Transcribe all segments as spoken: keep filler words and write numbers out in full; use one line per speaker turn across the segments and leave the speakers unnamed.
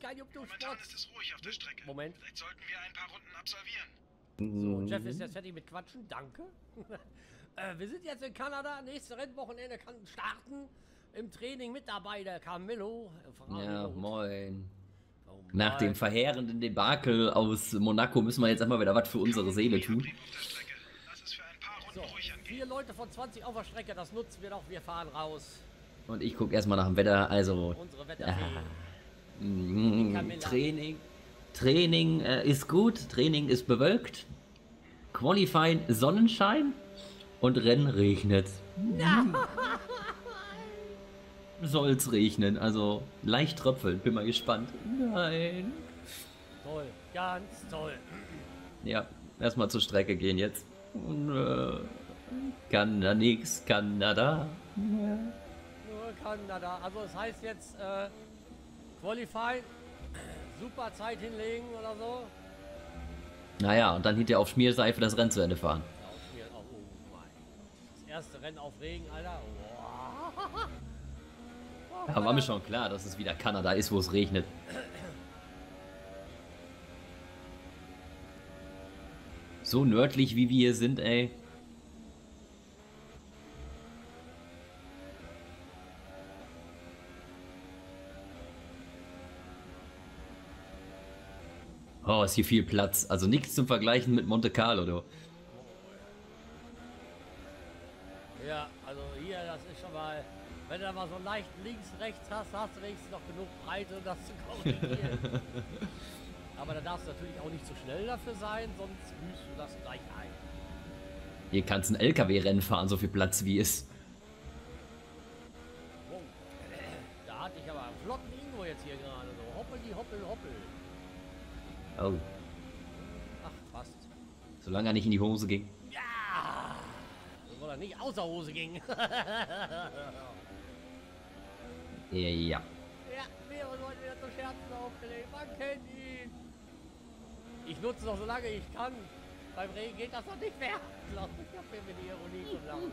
kein Jumpsport.
Momentan ist es ruhig auf der Strecke.
Moment.
Vielleicht sollten wir ein paar Runden absolvieren.
So,
Mhm.
Jeff ist jetzt fertig mit Quatschen, danke. äh, wir sind jetzt in Kanada, nächste Rennwochenende kann starten. Im Training mit dabei der Camillo. Äh,
Ja, moin.
Oh,
Nach
moin.
dem verheerenden Debakel aus Monaco müssen wir jetzt einmal wieder was für unsere Seele tun.
Abrieb auf der Strecke. Lass es für ein paar Runden
So,
ruhig angehen.
vier Leute von zwanzig auf der Strecke, das nutzen wir doch, wir fahren raus.
Und ich gucke erstmal nach dem Wetter, also
Unsere Wetterfee.
mm,
Camilla.
Training. Training äh, ist gut, Training ist bewölkt. Qualifying Sonnenschein und Rennen regnet. Soll's regnen, also leicht tröpfeln, bin mal gespannt. Nein.
Toll, ganz toll.
Ja, erstmal zur Strecke gehen jetzt. Und, äh, kann da nix, Kanada.
Nur Kanada. Also es heißt jetzt äh, Qualify, super Zeit hinlegen oder so.
Naja, und dann hinterher auf Schmierseife das Rennen zu Ende fahren.
Ja, auf Spiel, oh, oh mein. Das erste Rennen auf Regen, Alter. Wow.
Da war mir schon klar, dass es wieder Kanada ist, wo es regnet. So nördlich wie wir hier sind, ey. Oh, ist hier viel Platz. Also nichts zum Vergleichen mit Monte Carlo, du.
Ja, also hier, das ist schon mal, wenn du da mal so leicht links, rechts hast, hast du wenigstens noch genug Breite, um das zu korrigieren. Aber da darfst du natürlich auch nicht zu schnell dafür sein, sonst büßt du das gleich ein.
Hier kannst du ein L K W-Rennen fahren, so viel Platz wie es.
Wow. Da hatte ich aber einen flotten Ingo jetzt hier gerade, so hoppeli, hoppel, hoppel.
Oh,
Ach, fast.
solange er nicht in die Hose ging.
Ja! Soll er nicht außer Hose ging.
Ja.
Ja, mehrere Leute wieder zu Scherzen aufgelegt. Man kennt ihn. Ich nutze noch so lange ich kann. Beim Regen geht das noch nicht mehr. Glaub ich, hab mir mit die Ironie zu lachen.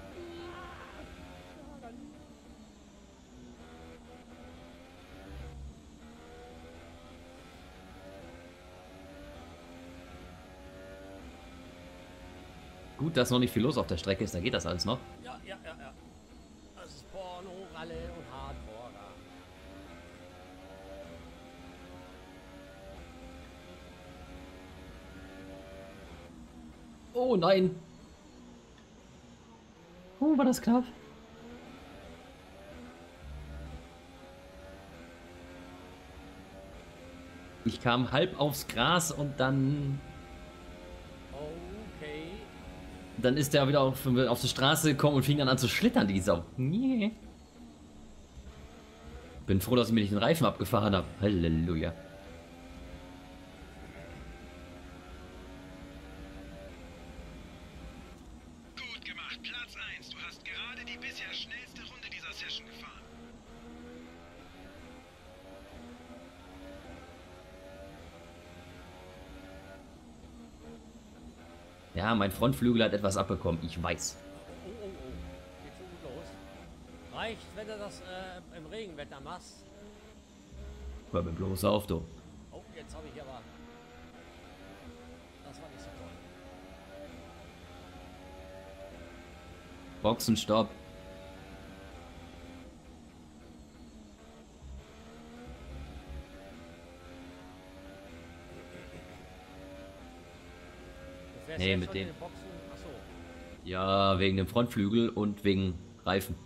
Gut, dass noch nicht viel los auf der Strecke ist, da geht das alles noch.
Ja, ja, ja, ja. Das ist Porno, Ralle und Hardcore.
Oh nein. Oh, war das knapp. Ich kam halb aufs Gras und dann...
Okay.
Dann ist der wieder auf, auf die Straße gekommen und fing dann an zu schlittern, die Sau. Nee. Bin froh, dass ich mir nicht den Reifen abgefahren habe. Halleluja.
Gut gemacht, Platz eins. Du hast gerade die bisher schnellste Runde dieser Session gefahren.
Ja, mein Frontflügel hat etwas abbekommen, ich weiß.
Oh, oh, oh. Geht schon gut los. Reicht, wenn du das äh, im Regenwetter machst.
Hör mir bloß auf, du.
Oh, jetzt habe ich aber... Das war nicht so toll.
Boxenstopp.
Du fährst
Nee,
jetzt
mit
schon in
dem.
den Boxen. Achso.
Ja, wegen dem Frontflügel und wegen Reifen.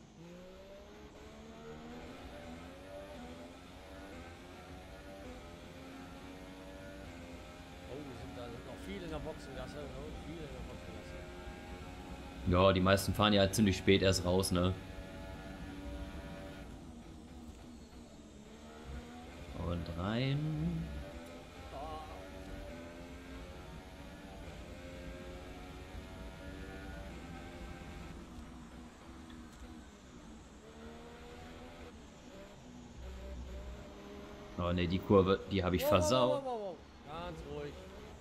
Oh, sind da sind noch viele in der Boxengasse. Oh, viele in der Boxengasse.
Ja, die meisten fahren ja ziemlich spät erst raus, ne? Und rein.
Oh.
Oh ne, die Kurve, die habe ich versaut.
Wow, wow, wow, wow. Ganz ruhig.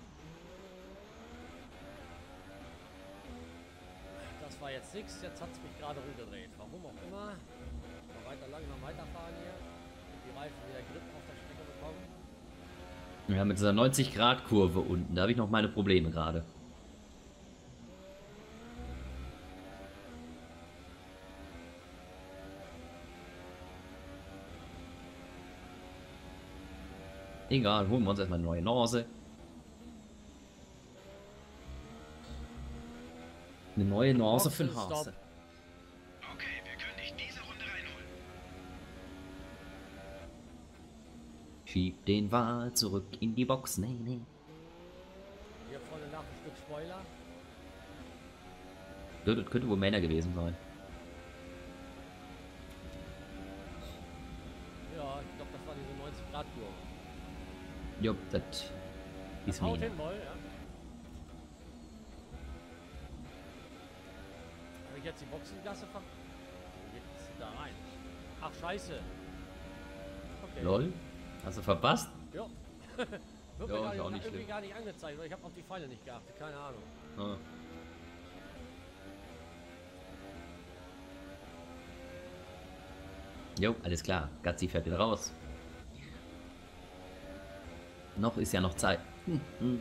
Das war jetzt nichts, jetzt hat es mich gerade rumgedreht. Warum auch immer. Mal weiter langsam weiterfahren hier. Und die Reifen wieder Grip auf der Strecke bekommen. angekommen.
Ja, mit dieser neunzig Grad Kurve unten, da habe ich noch meine Probleme gerade. Egal, holen wir uns erstmal eine neue Nase. Eine neue Nase für den
Boxenstopp.
Hase.
Okay, wir können dich diese Runde reinholen.
Schieb den Wal zurück in die Box. Nee, nee.
Hier vorne nach ein Stück Spoiler.
Das das könnte wohl Männer gewesen sein.
Ja, ich glaube, das war diese neunzig Grad Kurve.
Jupp, das ist
Haut
mir.
hin wohl, ja. Habe ich jetzt die Boxengasse ver... Wo geht's da rein? Ach, scheiße. Okay.
Lol. Hast du verpasst?
Ja. Wird
Ja,
mir gar
ist auch
nicht,
nicht
irgendwie
schlimm.
gar nicht angezeigt, weil ich habe auf die Pfeile nicht geachtet. Keine Ahnung.
Ah. Jo, alles klar. Gazzi fährt wieder raus. Noch ist ja noch Zeit. Hm, hm.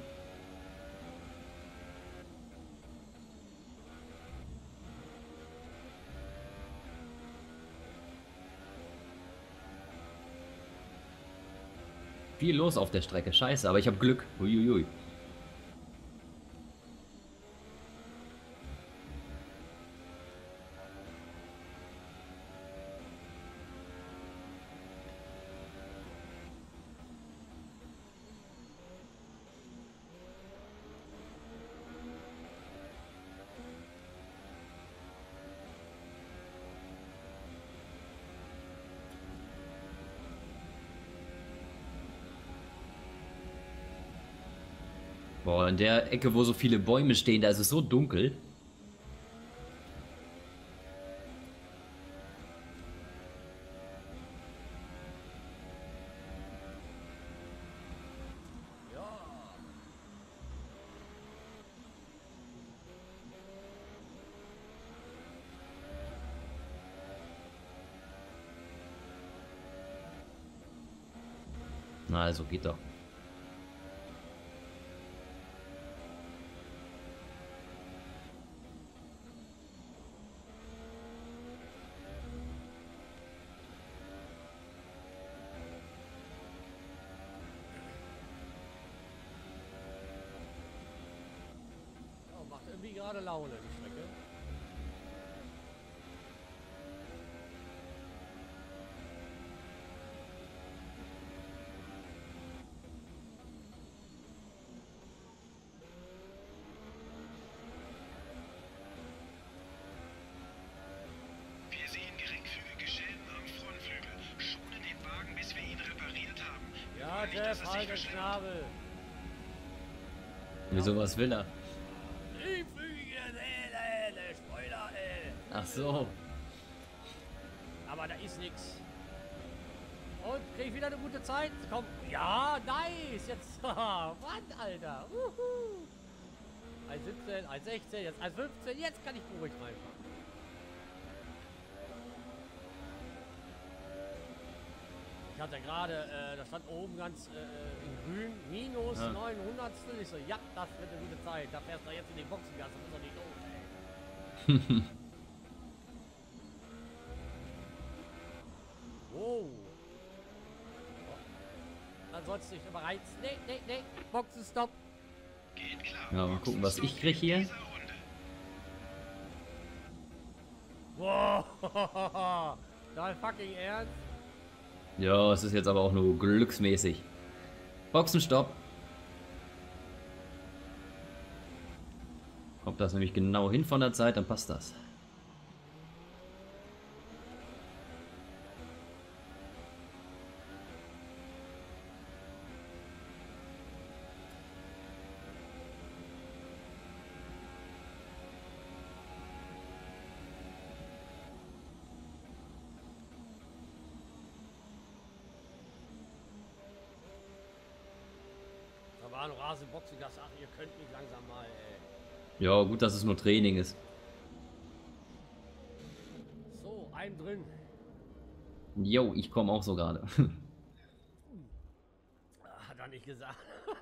Viel los auf der Strecke. Scheiße, aber ich habe Glück. Uiuiui. Boah, in der Ecke, wo so viele Bäume stehen, da ist es so dunkel.
Ja.
Na, also geht doch.
Ja, macht irgendwie gerade Laune, die Strecke.
Wir sehen geringfügige Schäden am Frontflügel. Schone den Wagen, bis wir ihn repariert haben. Wir
Ja,
wollen nicht, dass
Jeff,
es sich
halt den
verschleppt.
Schnabel.
Wieso, was will er?
Geringfügige Seele, Spoiler, ey.
Ach so.
Aber da ist nix. Und krieg ich wieder eine gute Zeit? Komm. Ja, nice. Jetzt. Mann, Alter. Uhu. eins siebzehn, eins sechzehn, jetzt eins fünfzehn. Jetzt kann ich ruhig reinfahren. Ich hatte gerade, äh, da stand oben ganz äh, in grün, minus
Ja.
neun Hundertstel. Ich so, ja, das wird eine gute Zeit. Da fährst du jetzt in die Boxengasse. Das ist doch nicht doof, ey. Wow. Oh. Dann sollst du dich überreizen. Nee, nee, nee. Boxenstopp.
Geht klar.
Ja, mal gucken, was ich krieg hier.
Dieser Runde.
Wow. Dein fucking Ernst?
Ja, es ist jetzt aber auch nur glücksmäßig. Boxenstopp. Kommt das nämlich genau hin von der Zeit, dann passt das.
Da war ein Rasenboxengasse. Ach, ihr könnt mich langsam mal, ey.
Ja, gut, dass es nur Training ist.
So, ein drin.
Jo, ich komme auch so gerade.
nicht gesagt.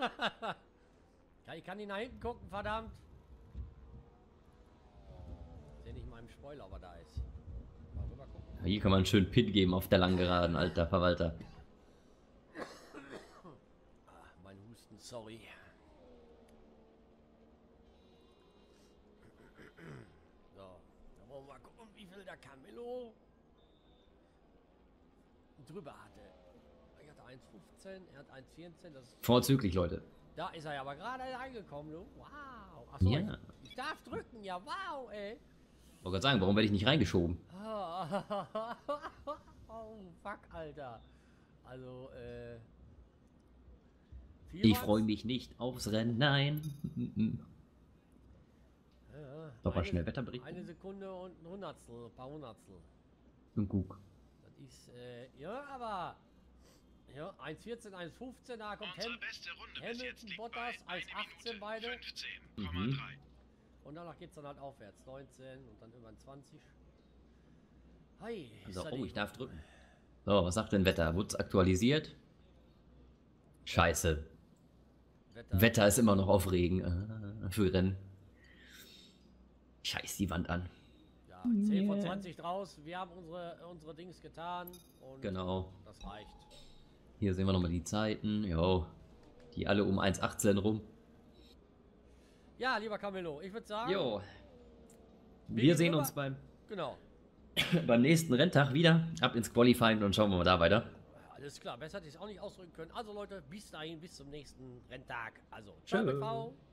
Ich kann ihn nach hinten gucken, verdammt. Ich sehe nicht mal im Spoiler, ob er da ist. Mal rüber gucken.
Hier kann man einen schönen Pin geben auf der Langgeraden, alter Verwalter.
Ah, mein Husten, sorry. So, da wollen wir mal gucken, wie viel der Camillo drüber hatte. Ich hatte eins fünfzehn, er hat eins vierzehn. Das ist
Vorzüglich, Leute.
Da ist er ja aber gerade reingekommen, du. Wow. Achso,
Ja.
ich, ich darf drücken, ja, wow, ey.
Ich wollte gerade sagen, warum werde ich nicht reingeschoben?
Oh, fuck, Alter. Also, äh.
Ich freue mich nicht aufs Rennen, nein.
Ja,
Doch mal
eine-
schnell Wetterbericht.
Eine Sekunde und ein Hundertstel, ein paar Hundertstel.
Und guck.
Das ist, äh, ja, aber. Ja, eins vierzehn, eins fünfzehn, da kommt
Unsere
Ham
beste Runde bis
Hamilton,
jetzt liegt
Bottas,
bei
eins
eine
achtzehn
Minute
beide.
fünfzehn Komma drei.
Und danach geht's dann halt aufwärts. neunzehn und dann irgendwann zwanzig. Hi. ist
So,
da
oh,
die-
ich darf drücken. So, was sagt denn Wetter? Wurde es aktualisiert? Scheiße.
Wetter.
Wetter ist immer noch auf Regen. Äh, für Rennen. Scheiß die Wand an.
Ja, zehn von zwanzig draus. Wir haben unsere, unsere Dings getan. Und
Genau.
das reicht.
Hier sehen wir nochmal die Zeiten. Jo. Die alle um eins achtzehn rum.
Ja, lieber Camillo, ich würde sagen.
Jo.
Bin
Wir
ich
sehen
rüber?
uns beim,
Genau.
beim nächsten Renntag wieder. Ab ins Qualifying und schauen wir mal da weiter.
Alles klar, besser hätte ich es auch nicht ausdrücken können. Also Leute, bis dahin, bis zum nächsten Renntag. Also, ciao,
Tschö.
B V.